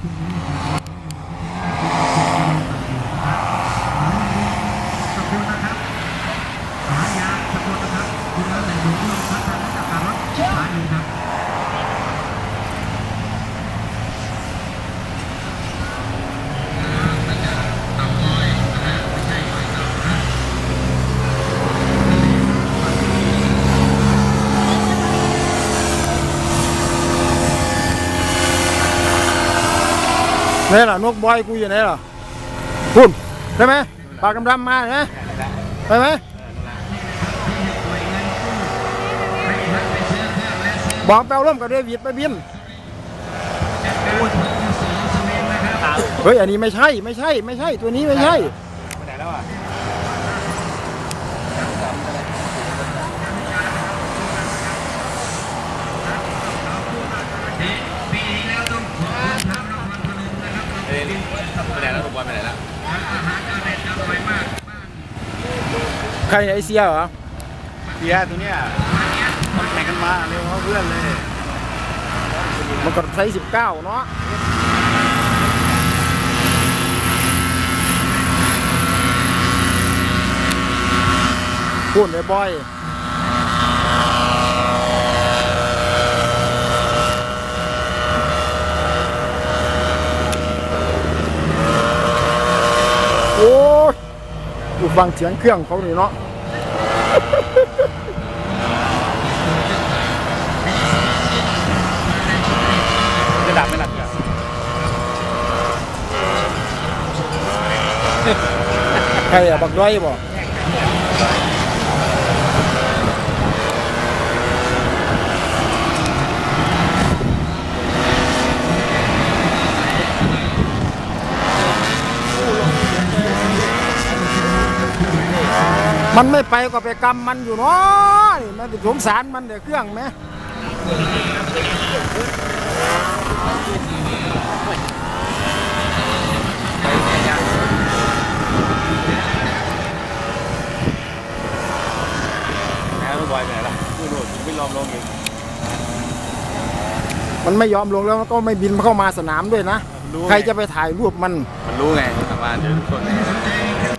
นี่แหละนกบอยกูอยู่ไหนล่ะคุณใช่ไหมปากดำๆมาใช่ไหมใช่ไหมบอกแปลร่วมกับเดวิดไปบินเฮ้ยอันนี้ไม่ใช่ตัวนี้ไม่ใช่ไปไหนแล้วอ่ะไปไหนแล้วถูกบอลไปไหนแล้วใครไอเซียเหรอเซียตัวเนี้ยมันแข่งกันมาเร็วเขาเพื่อนเลยมันก็ใช้19เนาะพูดเลยบอยโอ้ยดูฟังเสียงเครื่องเขาหน่อยเนาะจะดับไม่ดับกันใครอะบักด้อยบ่มันไม่ไปก็ไปกำมันอยู่เนาะมันสงสารมันเดี๋ยวเครื่องไหมแล้วลูกบอยไปไหนล่ะนู่นไม่ยอมลงอีกมันไม่ยอมลงแล้วก็ไม่บินเข้ามาสนามด้วยนะใครจะไปถ่ายรูปมันรู้ไงทำงานเดี๋ยวทุกคน